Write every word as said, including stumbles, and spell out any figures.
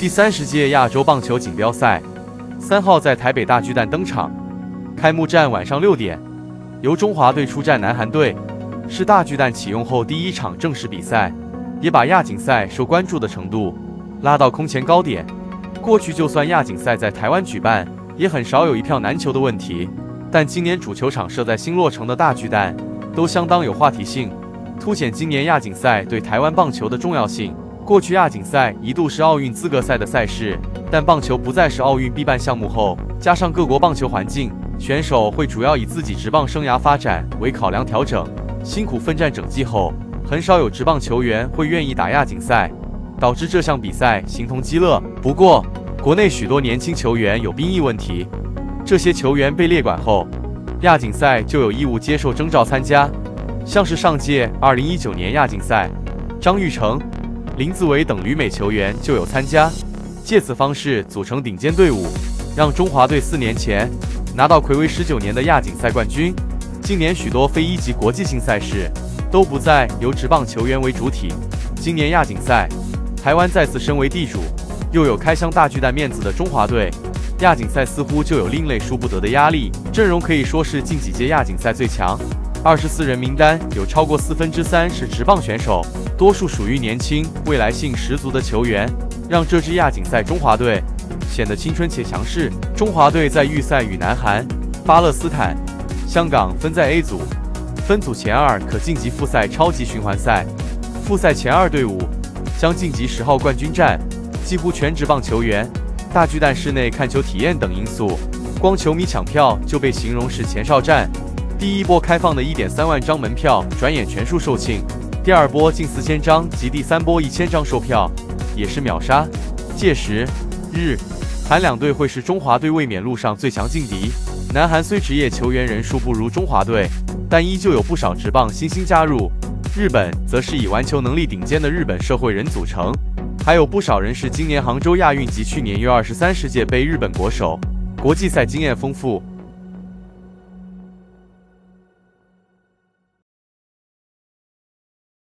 第三十届亚洲棒球锦标赛三号在台北大巨蛋登场，开幕战晚上六点，由中华队出战南韩队，是大巨蛋启用后第一场正式比赛，也把亚锦赛受关注的程度拉到空前高点。过去就算亚锦赛在台湾举办，也很少有一票难求的问题，但今年主球场设在新落成的大巨蛋，都相当有话题性，凸显今年亚锦赛对台湾棒球的重要性。过去亚锦赛一度是奥运资格赛的赛事，但棒球不再是奥运必办项目后，加上各国棒球环境，选手会主要以自己职棒生涯发展为考量调整，辛苦奋战整季后，很少有职棒球员会愿意打亚锦赛，导致这项比赛形同鸡肋。不过，国内许多年轻球员有兵役问题，这些球员被列管后，亚锦赛就有义务接受征召参加。像是上届二零一九年亚锦赛，张育成、林子伟等旅美球员就有参加，借此方式组成顶尖队伍，让中华队四年前拿到睽违十九年的亚锦赛冠军。今年许多非一级国际性赛事都不再由职棒球员为主体，今年亚锦赛，台湾再次身为地主，又有开箱大巨蛋面子的中华队，亚锦赛似乎就有另类输不得的压力，阵容可以说是近几届亚锦赛最强。二十四人名单有超过四分之三是职棒选手，多数属于年轻、未来性十足的球员，让这支亚锦赛中华队显得青春且强势。中华队在预赛与南韩、巴勒斯坦、香港分在 A 组，分组前二可晋级复赛超级循环赛，复赛前二队伍将晋级十号冠军战。几乎全职棒球员，大巨蛋室内看球体验等因素，光球迷抢票就被形容是前哨战。第一波开放的 一点三万张门票转眼全数售罄，第二波近四千张及第三波一千张售票也是秒杀。届时，日、韩两队会是中华队卫冕路上最强劲敌。南韩虽职业球员人数不如中华队，但依旧有不少职棒新星加入。日本则是以玩球能力顶尖的日本社会人组成，还有不少人是今年杭州亚运及去年 U 二十三世界杯日本国手，国际赛经验丰富。